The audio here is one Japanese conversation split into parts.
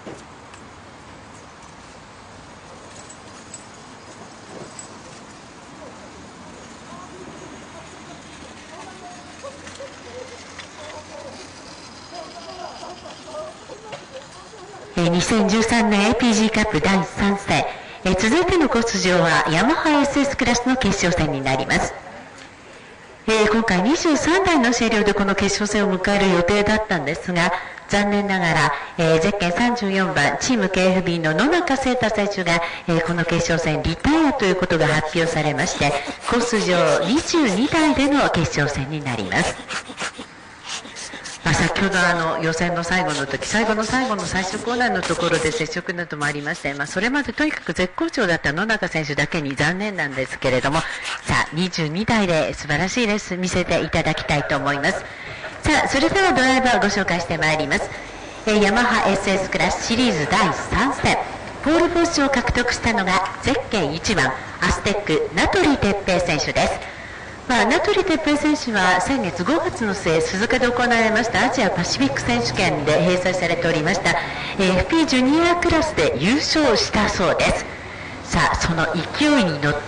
2013年 APG カップ第3戦、続いてのコース上はヤマハ SS クラスの決勝戦になります。今回23台の車両でこの決勝戦を迎える予定だったんですが、残念ながら、ゼッケン34番チーム KFB の野中誠太選手が、この決勝戦リタイアということが発表されまして、コース上22台での決勝戦になります。先ほど予選の最後の時、最後の最終コーナーのところで接触などもありまして、それまでとにかく絶好調だった野中選手だけに残念なんですけれども、さあ22台で素晴らしいレース見せていただきたいと思います。さあそれではドライバーをご紹介してまいります。ヤマハ SS クラスシリーズ第3戦、ポールポジションを獲得したのがゼッケン1番アステック名取哲平選手です。名取哲平選手は先月5月の末、鈴鹿で行われましたアジアパシフィック選手権で併催されておりました FP ジュニアクラスで優勝したそうです。さあその勢いに乗って、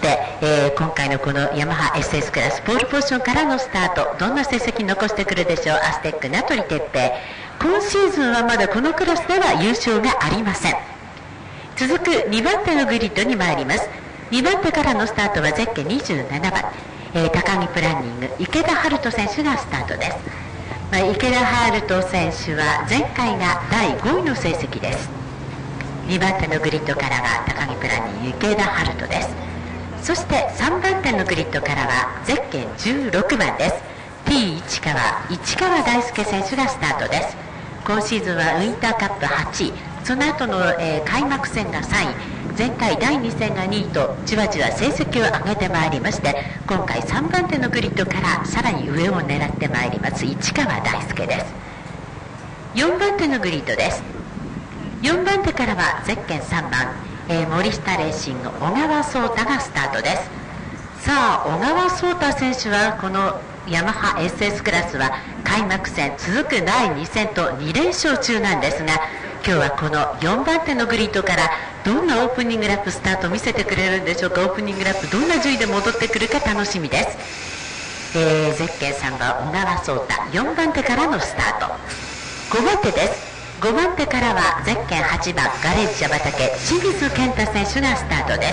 今回のこのヤマハ SS クラスポールポジションからのスタート、どんな成績残してくるでしょう。アステック名取哲平、今シーズンはまだこのクラスでは優勝がありません。続く2番手のグリッドに参ります。2番手からのスタートはゼッケン27番高木プランニング池田遥人選手がスタートです。池田遥人選手は前回が第5位の成績です。2番手のグリッドからは高木プランニング池田遥人です。そして3番手のグリッドからはゼッケン16番です。 T 市川大輔選手がスタートです。今シーズンはウインターカップ8位、その後の、開幕戦が3位、前回第2戦が2位とじわじわ成績を上げてまいりまして、今回3番手のグリッドからさらに上を狙ってまいります市川大輔です。4番手のグリッドです。4番手からはゼッケン3番、森下レーシング小川颯太がスタートです。さあ小川颯太選手はこのヤマハ SS クラスは開幕戦続く第2戦と2連勝中なんですが、今日はこの4番手のグリッドからどんなオープニングラップスタートを見せてくれるんでしょうか。オープニングラップどんな順位で戻ってくるか楽しみです。ゼッケン3番小川颯太、4番手からのスタート。5番手です。5番手からはゼッケン8番ガレージ茶畑清水健太選手がスタートです。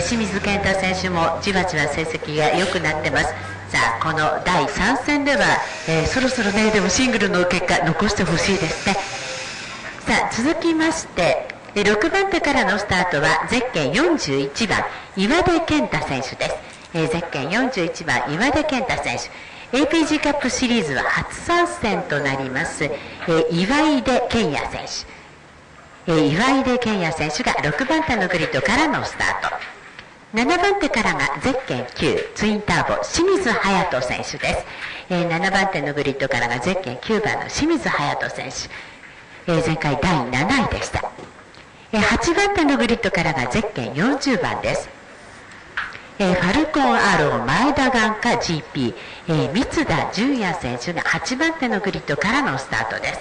清水健太選手もじわじわ成績が良くなってます。さあこの第3戦では、そろそろねでもシングルの結果残してほしいですね。さあ続きまして6番手からのスタートはゼッケン41番岩出健太選手です。ゼッケン41番岩出健太選手、 APG カップシリーズは初参戦となります、岩出健也選手、岩出健也選手が6番手のグリッドからのスタート。7番手からがゼッケン9ツインターボ清水隼人選手です。7番手のグリッドからがゼッケン9番の清水隼人選手、前回第7位でした。8番手のグリッドからがゼッケン40番です。ファルコン R 前田眼科 GP、三田純也選手が8番手のグリッドからのスタートです。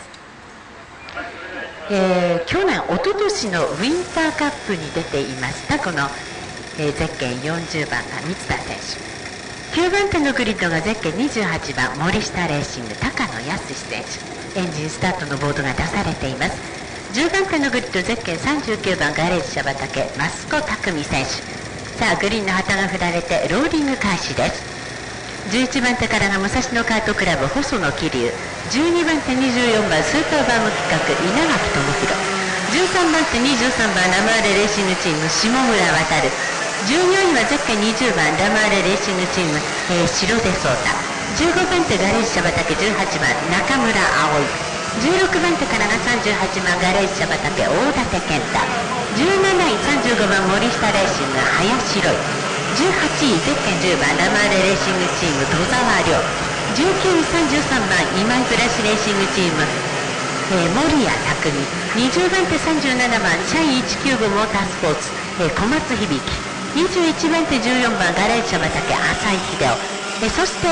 去年一昨年のウィンターカップに出ていましたこの、ゼッケン40番が三田選手、9番手のグリッドがゼッケン28番森下レーシング高野康選手、エンジンスタートのボードが出されています。10番手のグリッドゼッケン39番ガレージ茶畑益子匠選手、さあグリーンの旗が振られてローリング開始です。11番手からが武蔵野カートクラブ細野桐生、12番手24番スーパーバーム企画稲垣智弘、13番手23番ラマーレレーシングチーム下村渡、14位はゼッケン20番ラマーレレーシングチーム、白出颯太、15番手ガレージ茶畑18番中村葵、16番手からが38番ガレージ茶畑大館健太、17位35番森下レーシング林ロイ、18位ゼッケン10番ラマーレレーシングチーム戸沢亮、19位33番今井フラッシュレーシングチーム、森谷拓実、20番手37番社員195モータースポーツ、小松響、21番手14番ガレージ茶畑浅井秀夫、そして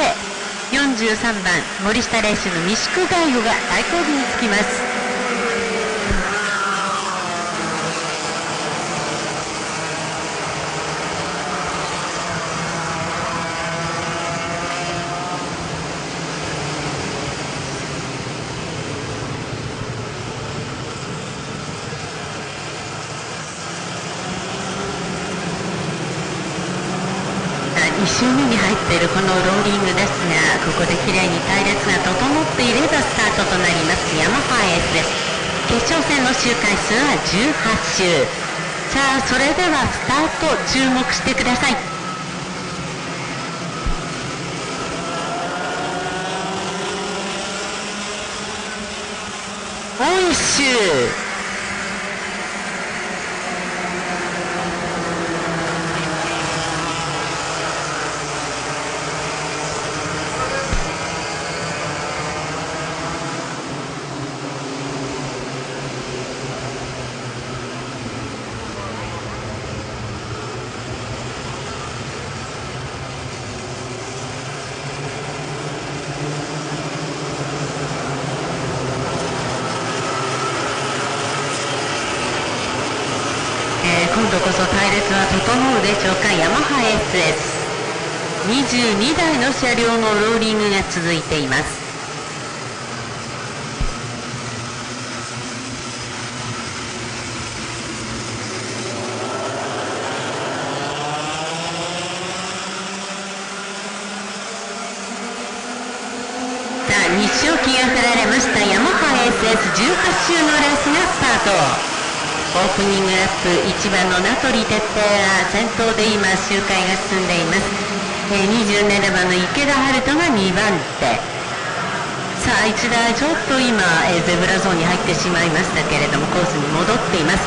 43番森下レーシング三宿大吾が最後尾につきます。 周目に入っているこのローリングですが、ここできれいに隊列が整っていればスタートとなりますヤマハエースです。決勝戦の周回数は18周。さあそれではスタート注目してください。もう1周。今度こそ隊列は整うでしょうか。ヤマハ SS22 台の車両のローリングが続いています。さあ日照旗が振られました。ヤマハ SS18 周のレースがスタート。オープニングラップ1番の名取哲平が先頭で今周回が進んでいます。27番の池田遥人が2番手。さあ1台ちょっと今ゼブラゾーンに入ってしまいましたけれどもコースに戻っています。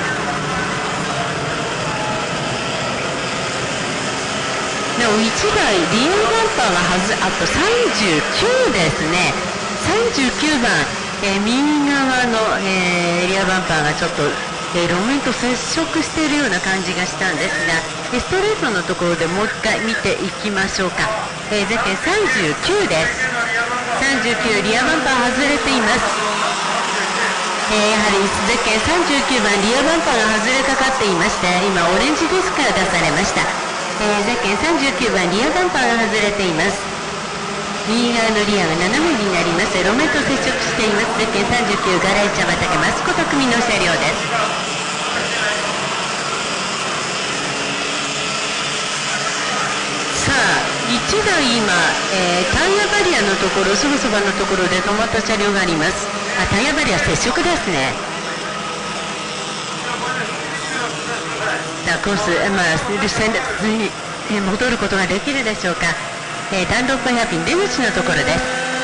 でも1台リアバンパーがあと39ですね。39番、右側の、リアバンパーがちょっと路面と接触しているような感じがしたんですが、ストレートのところでもう一回見ていきましょうか。ゼッケン39です。39リアバンパー外れています。やはりゼッケン39番リアバンパーが外れかかっていまして、今オレンジディスクが出されました。ゼッケン39番リアバンパーが外れています。右側のリアが斜めになります。路面と接触しています。ゼッケン39ガレージャ畑マスコ匠の車両です。さあ1台今、タイヤバリアのところすぐそばのところで止まった車両があります。タイヤバリア接触ですね。コース、戦列に戻ることができるでしょうか。ダンロップヘアピン出口のところです。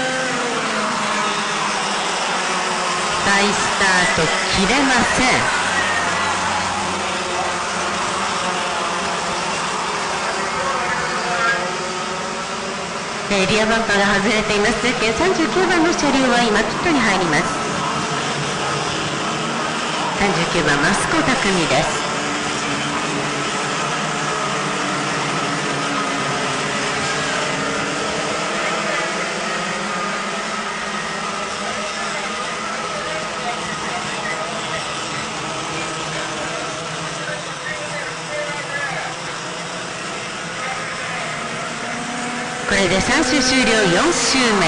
再スタート切れません。リアバンパーが外れています。ゼッケン39番の車両は今ピットに入ります。39番マスコ匠です。これで3周終了。4周目。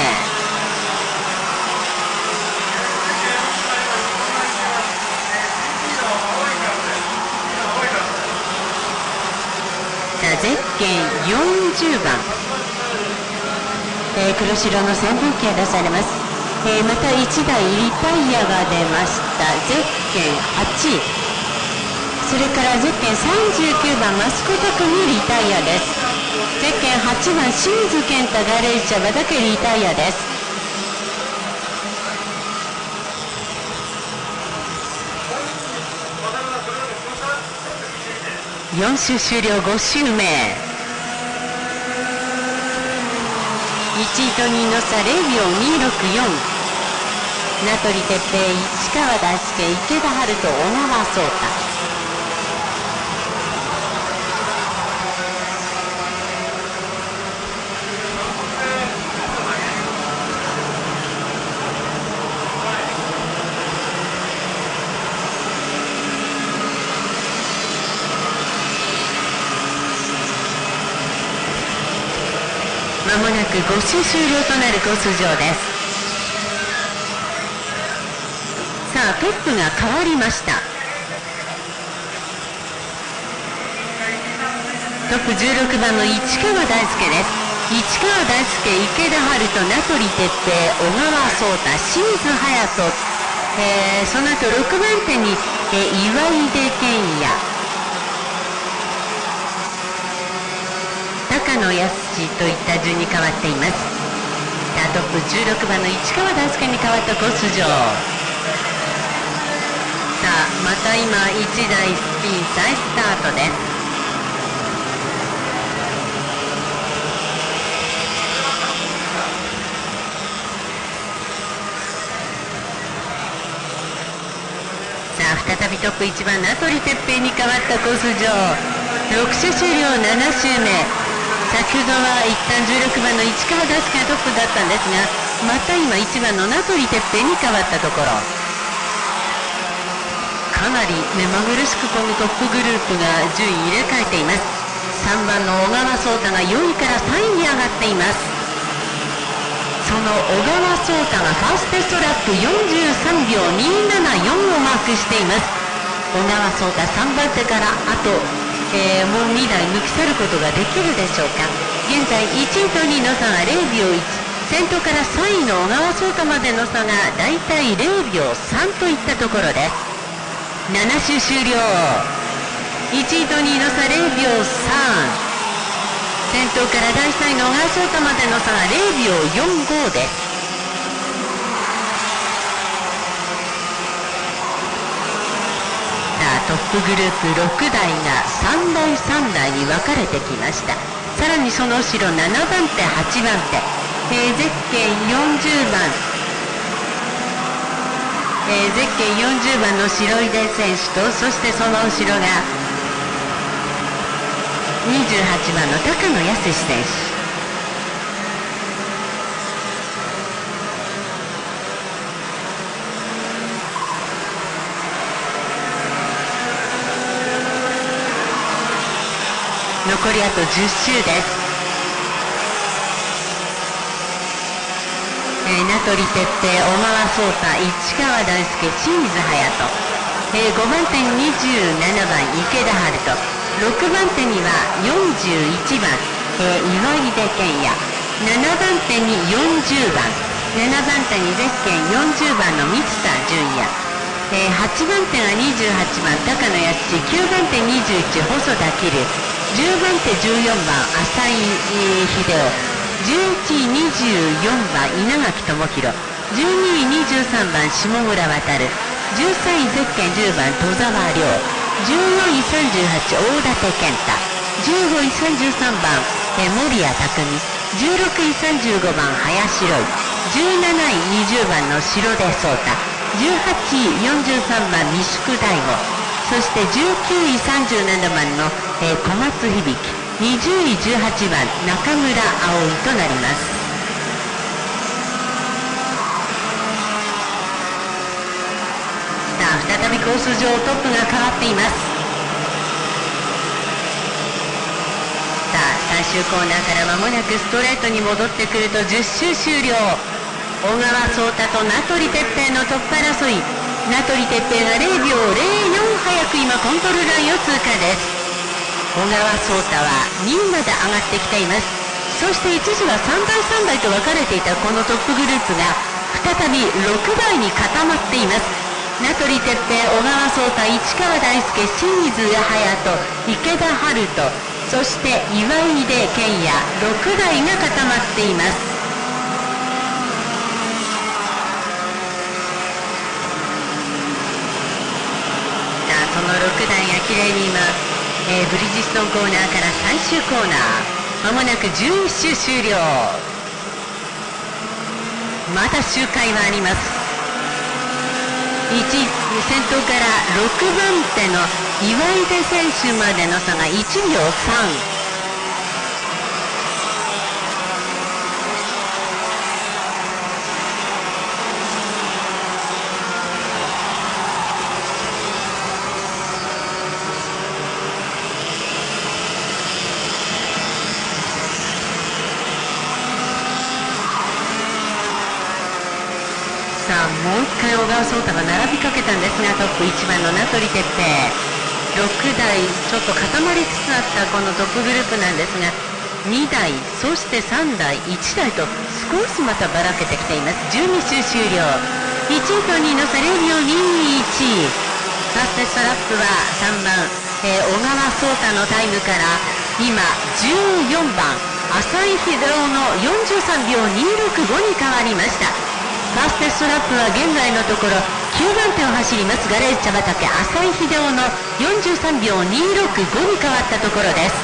ゼッケン40番、黒白の扇風機が出されます。また1台リタイアが出ました。ゼッケン8、それからゼッケン39番マスコ匠リタイアです。ゼッケン8番清水健太ガレージ茶畑リタイアです。4周終了。5周目。1位と2の差0秒264。名取哲平、市川大輔、池田遥人、小川颯太。まもなく5周終了となるコース上です。さあトップが変わりました。 トップ16番の市川大輔です。市川大輔、池田遥人、名取哲平、小川颯太、清水隼人、その後6番手に、岩出健也、高野康といった順に変わっています。トップ16番の市川大輔に変わったコース上。さあまた今1台スピン再スタートです。さあ再びトップ1番名取哲平に変わったコース上。6周終了7周目。先ほどは一旦16番の市川大輔がトップだったんですが、また今1番の名取哲平に変わったところ、かなり目まぐるしくこのトップグループが順位入れ替えています。3番の小川颯太が4位から3位に上がっています。その小川颯太がファーストテストラップ43秒274をマークしています。小川颯太3番手からあともう2台抜き去ることができるでしょうか。現在1位と2位の差が0秒1、先頭から3位の小川颯太までの差がだいたい0秒3といったところです。7周終了。1位と2位の差0秒3、先頭から第3位の小川颯太までの差が0秒45です。トップグループ6台が3台3台に分かれてきました。さらにその後ろ7番手8番手、ゼッケン40番、ゼッケン40番の白出選手と、そしてその後ろが28番の高野康選手。残りあと10周です。名取哲平、小川颯太、市川大輔、清水隼人、5番手に27番池田遥人、6番手には41番、岩出健也、7番手に40番、7番手にゼッケン40番の満田純也、8番手が28番高野康、9番手21細田桐、10番手14番浅井秀夫、11位24番稲垣智弘、12位23番下村渉、13位ゼッケン10番戸沢亮、14位38大館健太、15位33番森谷拓実、16位35番林ロイ、17位20番の白出颯太、18位43番三宿大吾、そして19位37番の、小松響、20位18番中村葵となります。さあ再びコース上トップが変わっています。さあ最終コーナーから間もなくストレートに戻ってくると10周終了。小川颯太と名取哲平のトップ争い。名取哲平が0秒04早く今コントロールラインを通過です。小川颯太は2位まで上がってきています。そして一時は3台3台と分かれていたこのトップグループが再び6台に固まっています。名取哲平、小川颯太、市川大輔、清水隼人、池田遥人、そして岩出健也、6台が固まっています。その6台がきれいに今、ブリヂストンコーナーから最終コーナー、まもなく11周終了。まだ周回はあります。先頭から6番手の岩出選手までの差が1秒3。もう一回小川颯太が並びかけたんですが、トップ1番の名取哲平、 6台ちょっと固まりつつあったこのトップグループなんですが、2台そして3台1台と少しまたばらけてきています。12周終了。1位と2位の差0秒21。ファーステストラップは3番、小川颯太のタイムから今14番浅井秀夫の43秒265に変わりました。ファーステストラップは現在のところ9番手を走りますガレージ茶畑浅井秀夫の43秒265に変わったところです。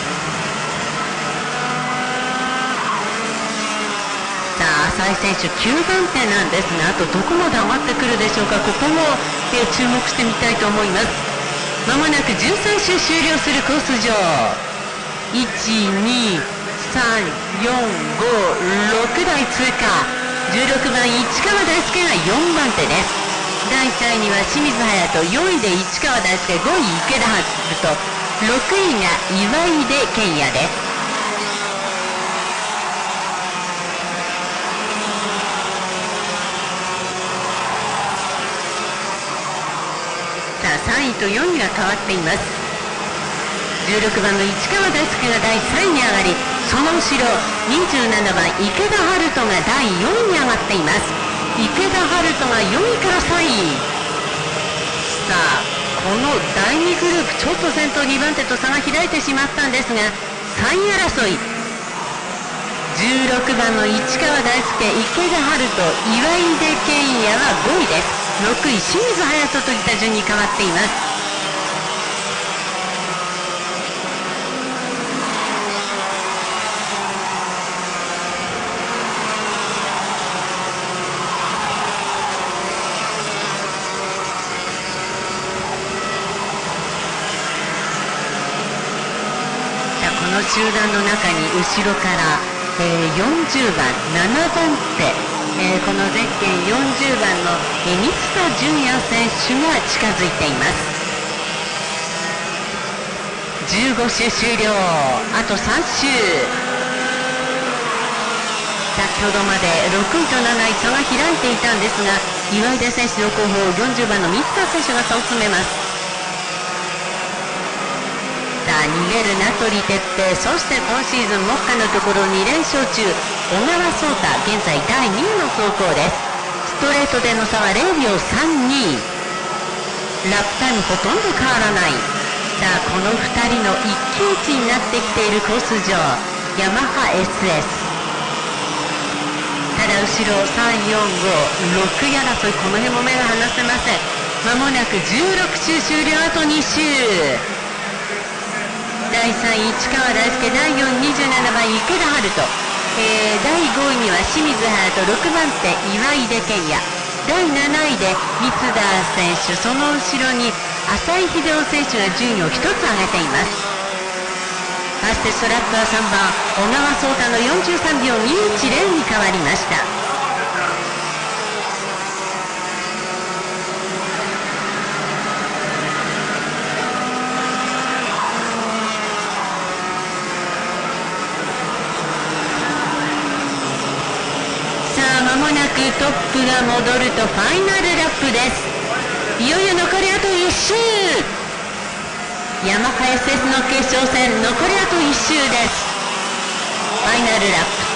さあ浅井選手9番手なんですが、あとどこまで上がってくるでしょうか。ここも、注目してみたいと思います。まもなく13周終了するコース上、1、2、3、4、5、6台通過。16番市川大輔が4番手です。第3位には清水隼人、4位で市川大輔、5位池田遥人、6位が岩井出健也です。さあ3位と4位が変わっています。16番の市川大輔が第3位に上がり、その後ろ27番池田遥人が第4位に上がっています。池田遥人が4位から3位。さあこの第2グループちょっと先頭2番手と差が開いてしまったんですが、3位争い16番の市川大輔、池田遥人、岩井出健也は5位です。6位清水隼人といった順に変わっています。さあこの集団の中に後ろから、40番7番手、このゼッケン40番の満田純也選手が近づいています。15周終了、あと3周。先ほどまで6位と7位差が開いていたんですが、岩井出選手の後方40番の満田選手が差を詰めます。さあ逃げる名取哲平、そして今シーズン目下のところ2連勝中小川颯太、現在第2位の走行です。ストレートでの差は0秒32。ラップタイムほとんど変わらない。さあこの2人の一騎打ちになってきているコース上、ヤマハ SS。 ただ後ろ3、4、5、6位争い、この辺も目が離せません。まもなく16周終了、あと2周。第3位市川大輔、第4位27番池田遥人、第5位には清水隼人、6番手岩井出健也、第7位で三田選手、その後ろに浅井秀夫選手が順位を1つ上げています。ファーステストラップは3番小川颯太の43秒210に変わりました。まもなくトップが戻るとファイナルラップです。いよいよ残りあと1周。ヤマハ SS の決勝戦、残りあと1周です。ファイナルラップ。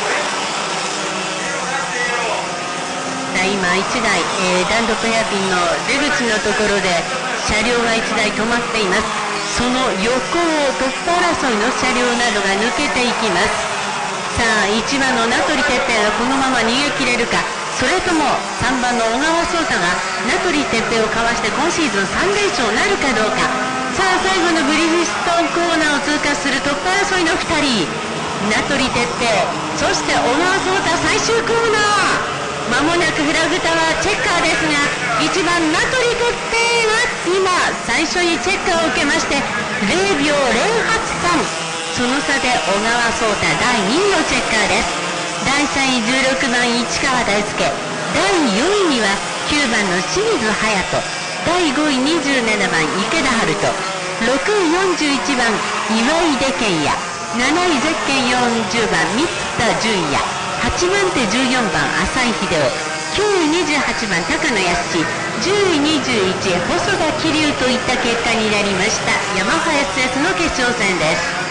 さあ今1台、ダンロップヘアピンの出口のところで車両が1台止まっています。その横をトップ争いの車両などが抜けていきます。さあ1番の名取哲平がこのまま逃げ切れるか、それとも3番の小川颯太が名取哲平をかわして今シーズン3連勝なるかどうか。さあ最後のブリヂストンコーナーを通過するトップ争いの2人、名取哲平、そして小川颯太、最終コーナー。まもなくフラグタワーチェッカーですが、1番名取哲平が今最初にチェッカーを受けまして0秒083、その差で小川颯太第2位のチェッカーです。第3位16番市川大輔、第4位には9番の清水隼人、第5位27番池田遥人、6位41番岩井出健也、7位ゼッケン40番三田純也、8番手14番浅井秀夫、 9位28番高野康、10位21細田桐生といった結果になりました。ヤマハ SS の決勝戦です。